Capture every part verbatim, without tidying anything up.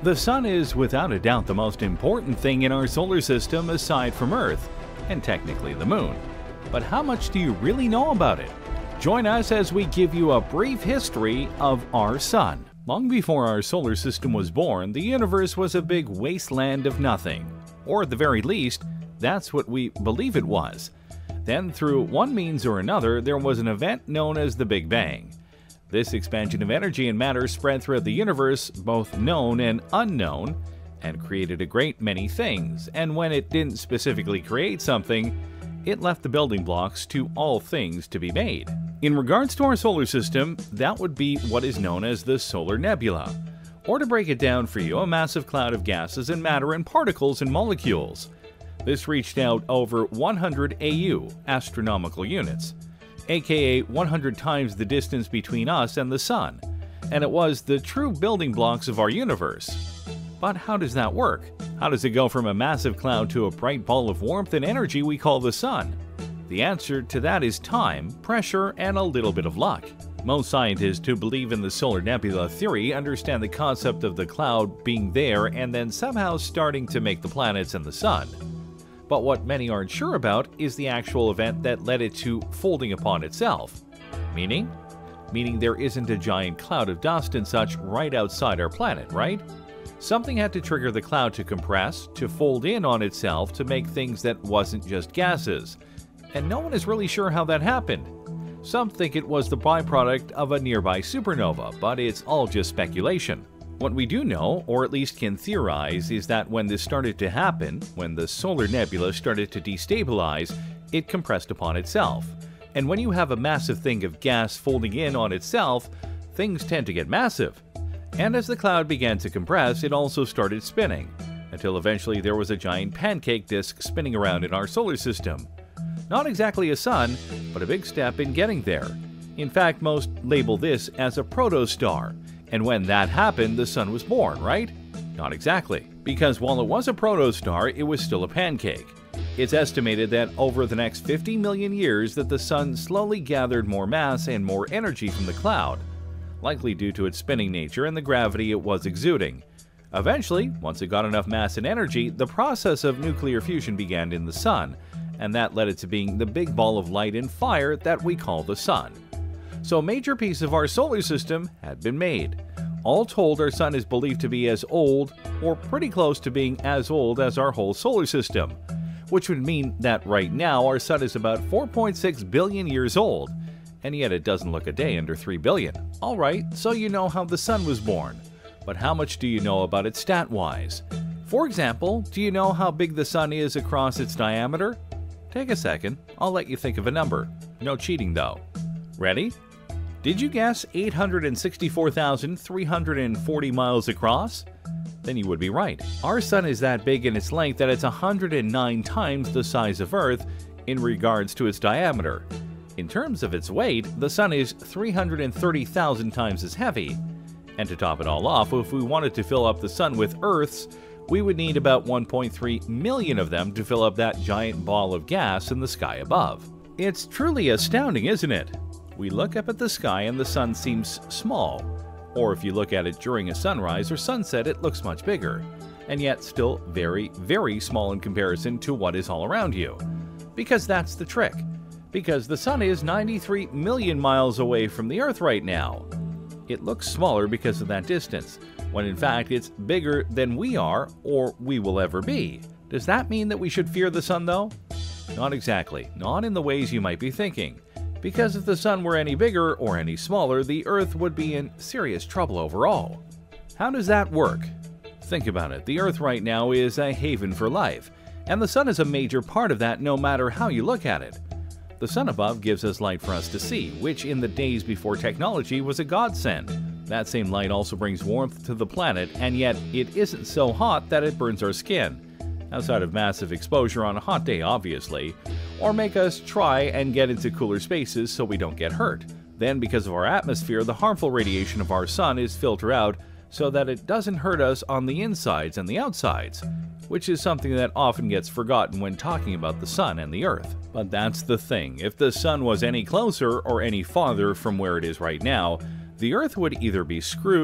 The Sun is without a doubt the most important thing in our solar system aside from Earth, and technically the Moon. But how much do you really know about it? Join us as we give you a brief history of our Sun. Long before our solar system was born, the universe was a big wasteland of nothing. Or at the very least, that's what we believe it was. Then, through one means or another, there was an event known as the Big Bang. This expansion of energy and matter spread throughout the universe, both known and unknown, and created a great many things. And when it didn't specifically create something, it left the building blocks to all things to be made. In regards to our solar system, that would be what is known as the Solar Nebula. Or to break it down for you, a massive cloud of gases and matter and particles and molecules. This reached out over one hundred A U, astronomical units, aka one hundred times the distance between us and the Sun, and it was the true building blocks of our universe. But how does that work? How does it go from a massive cloud to a bright ball of warmth and energy we call the Sun? The answer to that is time, pressure, and a little bit of luck. Most scientists who believe in the Solar Nebula theory understand the concept of the cloud being there and then somehow starting to make the planets and the Sun. But what many aren't sure about is the actual event that led it to folding upon itself. Meaning? Meaning there isn't a giant cloud of dust and such right outside our planet, right? Something had to trigger the cloud to compress, to fold in on itself to make things that wasn't just gases. And no one is really sure how that happened. Some think it was the byproduct of a nearby supernova, but it's all just speculation. What we do know, or at least can theorize, is that when this started to happen, when the solar nebula started to destabilize, it compressed upon itself. And when you have a massive thing of gas folding in on itself, things tend to get massive. And as the cloud began to compress, it also started spinning, until eventually there was a giant pancake disk spinning around in our solar system. Not exactly a sun, but a big step in getting there. In fact, most label this as a protostar. And when that happened, the Sun was born, right? Not exactly, because while it was a protostar, it was still a pancake. It's estimated that over the next fifty million years that the Sun slowly gathered more mass and more energy from the cloud, likely due to its spinning nature and the gravity it was exuding. Eventually, once it got enough mass and energy, the process of nuclear fusion began in the Sun, and that led it to being the big ball of light and fire that we call the Sun. So a major piece of our solar system had been made. All told, our Sun is believed to be as old, or pretty close to being as old as our whole solar system, which would mean that right now our Sun is about four point six billion years old, and yet it doesn't look a day under three billion. Alright, so you know how the Sun was born, but how much do you know about it stat-wise? For example, do you know how big the Sun is across its diameter? Take a second, I'll let you think of a number. No cheating though. Ready? Did you guess eight hundred sixty-four thousand three hundred forty miles across? Then you would be right. Our Sun is that big in its length that it's one hundred nine times the size of Earth in regards to its diameter. In terms of its weight, the Sun is three hundred thirty thousand times as heavy. And to top it all off, if we wanted to fill up the Sun with Earths, we would need about one point three million of them to fill up that giant ball of gas in the sky above. It's truly astounding, isn't it? We look up at the sky and the Sun seems small, or if you look at it during a sunrise or sunset, it looks much bigger, and yet still very, very small in comparison to what is all around you. Because that's the trick. Because the Sun is ninety-three million miles away from the Earth right now. It looks smaller because of that distance, when in fact it's bigger than we are or we will ever be. Does that mean that we should fear the Sun though? Not exactly, not in the ways you might be thinking. Because if the Sun were any bigger or any smaller, the Earth would be in serious trouble overall. How does that work? Think about it, the Earth right now is a haven for life, and the Sun is a major part of that no matter how you look at it. The Sun above gives us light for us to see, which in the days before technology was a godsend. That same light also brings warmth to the planet, and yet it isn't so hot that it burns our skin, outside of massive exposure on a hot day obviously, or make us try and get into cooler spaces so we don't get hurt. Then because of our atmosphere, the harmful radiation of our Sun is filtered out so that it doesn't hurt us on the insides and the outsides, which is something that often gets forgotten when talking about the Sun and the Earth. But that's the thing, if the Sun was any closer or any farther from where it is right now, the Earth would either be screwed,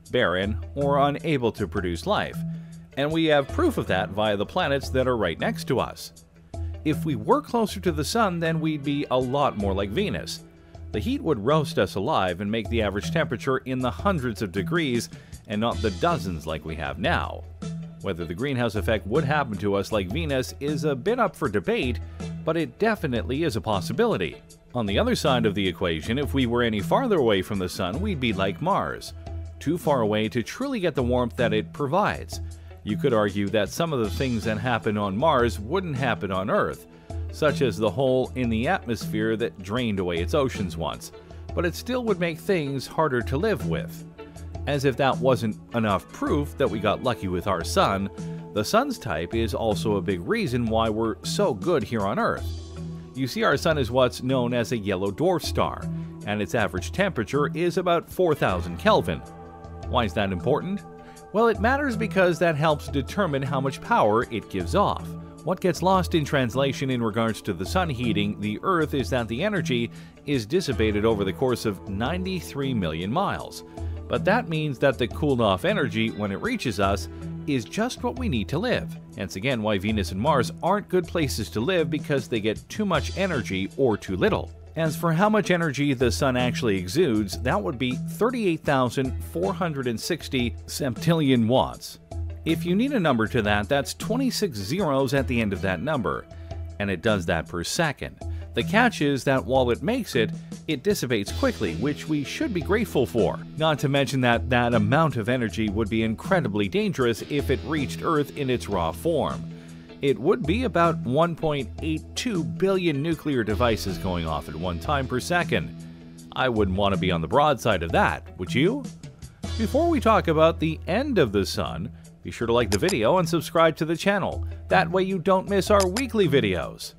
barren, or unable to produce life, and we have proof of that via the planets that are right next to us. If we were closer to the Sun, then we'd be a lot more like Venus. The heat would roast us alive and make the average temperature in the hundreds of degrees and not the dozens like we have now. Whether the greenhouse effect would happen to us like Venus is a bit up for debate, but it definitely is a possibility. On the other side of the equation, if we were any farther away from the Sun, we'd be like Mars, too far away to truly get the warmth that it provides. You could argue that some of the things that happen on Mars wouldn't happen on Earth, such as the hole in the atmosphere that drained away its oceans once, but it still would make things harder to live with. As if that wasn't enough proof that we got lucky with our Sun, the Sun's type is also a big reason why we're so good here on Earth. You see, our Sun is what's known as a yellow dwarf star, and its average temperature is about four thousand Kelvin. Why is that important? Well, it matters because that helps determine how much power it gives off. What gets lost in translation in regards to the Sun heating the Earth is that the energy is dissipated over the course of ninety-three million miles. But that means that the cooled off energy when it reaches us is just what we need to live. Hence again why Venus and Mars aren't good places to live, because they get too much energy or too little. As for how much energy the Sun actually exudes, that would be thirty-eight thousand four hundred sixty septillion watts. If you need a number to that, that's twenty-six zeros at the end of that number, and it does that per second. The catch is that while it makes it, it dissipates quickly, which we should be grateful for. Not to mention that that amount of energy would be incredibly dangerous if it reached Earth in its raw form. It would be about one point eight two billion nuclear devices going off at one time per second. I wouldn't want to be on the broadside of that, would you? Before we talk about the end of the Sun, be sure to like the video and subscribe to the channel. That way you don't miss our weekly videos.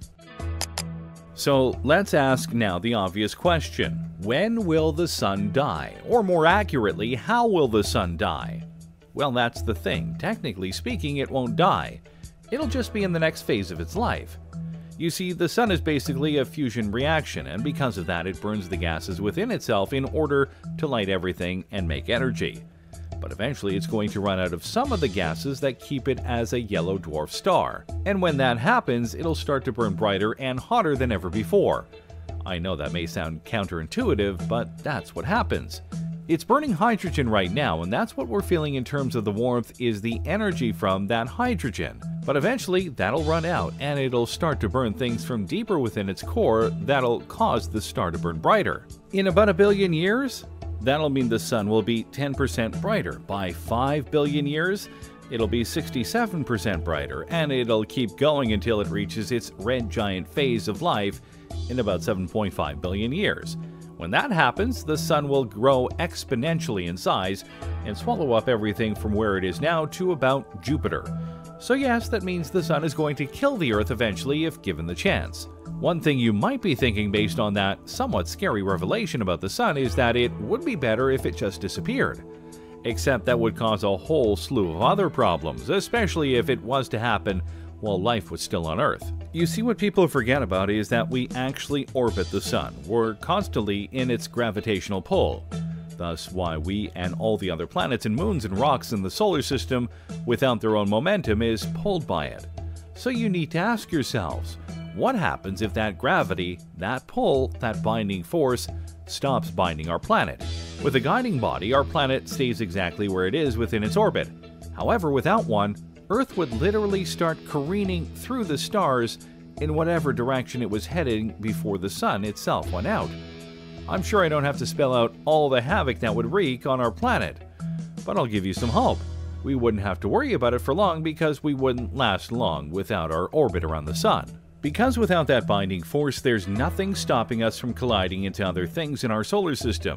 So let's ask now the obvious question. When will the Sun die? Or more accurately, how will the Sun die? Well, that's the thing. Technically speaking, it won't die. It'll just be in the next phase of its life. You see, the Sun is basically a fusion reaction, and because of that, it burns the gases within itself in order to light everything and make energy. But eventually it's going to run out of some of the gases that keep it as a yellow dwarf star. And when that happens, it'll start to burn brighter and hotter than ever before. I know that may sound counterintuitive, but that's what happens. It's burning hydrogen right now, and that's what we're feeling in terms of the warmth is the energy from that hydrogen. But eventually that'll run out, and it'll start to burn things from deeper within its core that'll cause the star to burn brighter. In about a billion years, that'll mean the Sun will be ten percent brighter. By five billion years, it'll be sixty-seven percent brighter, and it'll keep going until it reaches its red giant phase of life in about seven point five billion years. When that happens, the Sun will grow exponentially in size and swallow up everything from where it is now to about Jupiter. So yes, that means the Sun is going to kill the Earth eventually if given the chance. One thing you might be thinking based on that somewhat scary revelation about the Sun is that it would be better if it just disappeared. Except that would cause a whole slew of other problems, especially if it was to happen while life was still on Earth. You see, what people forget about is that we actually orbit the Sun. We're constantly in its gravitational pull. Thus why we and all the other planets and moons and rocks in the solar system without their own momentum is pulled by it. So you need to ask yourselves, what happens if that gravity, that pull, that binding force, stops binding our planet? With a guiding body, our planet stays exactly where it is within its orbit. However, without one, Earth would literally start careening through the stars in whatever direction it was heading before the Sun itself went out. I'm sure I don't have to spell out all the havoc that would wreak on our planet, but I'll give you some hope. We wouldn't have to worry about it for long because we wouldn't last long without our orbit around the Sun. Because without that binding force, there's nothing stopping us from colliding into other things in our solar system.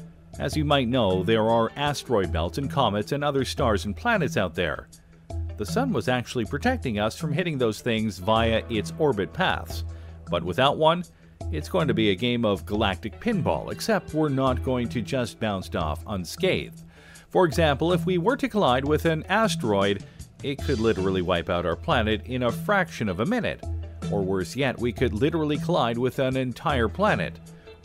As you might know, there are asteroid belts and comets and other stars and planets out there. The Sun was actually protecting us from hitting those things via its orbit paths. But without one, it's going to be a game of galactic pinball, except we're not going to just bounce off unscathed. For example, if we were to collide with an asteroid, it could literally wipe out our planet in a fraction of a minute. Or worse yet, we could literally collide with an entire planet.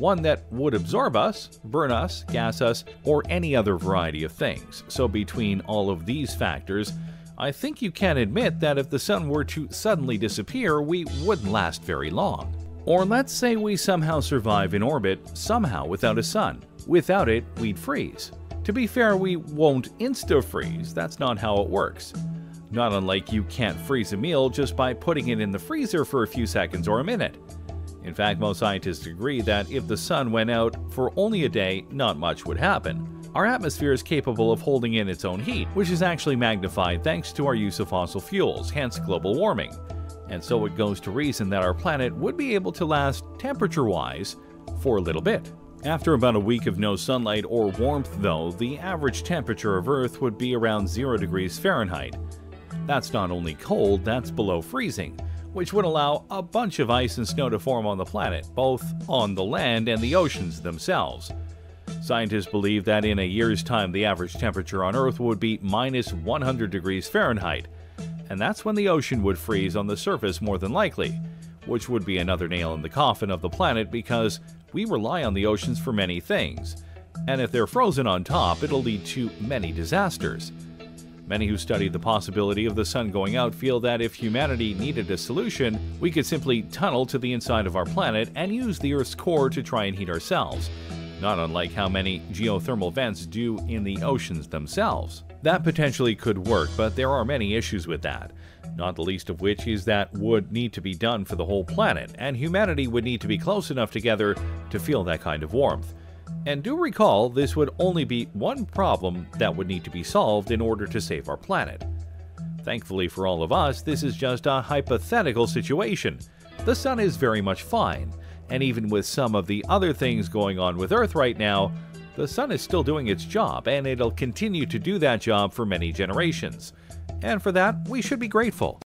one that would absorb us, burn us, gas us, or any other variety of things. So between all of these factors, I think you can admit that if the sun were to suddenly disappear, we wouldn't last very long. Or let's say we somehow survive in orbit, somehow without a sun. Without it, we'd freeze. To be fair, we won't insta-freeze, that's not how it works. Not unlike you can't freeze a meal just by putting it in the freezer for a few seconds or a minute. In fact, most scientists agree that if the sun went out for only a day, not much would happen. Our atmosphere is capable of holding in its own heat, which is actually magnified thanks to our use of fossil fuels, hence global warming. And so it goes to reason that our planet would be able to last, temperature-wise, for a little bit. After about a week of no sunlight or warmth, though, the average temperature of Earth would be around zero degrees Fahrenheit. That's not only cold, that's below freezing, which would allow a bunch of ice and snow to form on the planet, both on the land and the oceans themselves. Scientists believe that in a year's time the average temperature on Earth would be minus one hundred degrees Fahrenheit, and that's when the ocean would freeze on the surface more than likely, which would be another nail in the coffin of the planet because we rely on the oceans for many things, and if they're frozen on top, it'll lead to many disasters. Many who study the possibility of the sun going out feel that if humanity needed a solution, we could simply tunnel to the inside of our planet and use the Earth's core to try and heat ourselves, not unlike how many geothermal vents do in the oceans themselves. That potentially could work, but there are many issues with that, not the least of which is that would need to be done for the whole planet, and humanity would need to be close enough together to feel that kind of warmth. And do recall, this would only be one problem that would need to be solved in order to save our planet. Thankfully for all of us, this is just a hypothetical situation. The sun is very much fine, and even with some of the other things going on with Earth right now, the sun is still doing its job, and it'll continue to do that job for many generations. And for that, we should be grateful.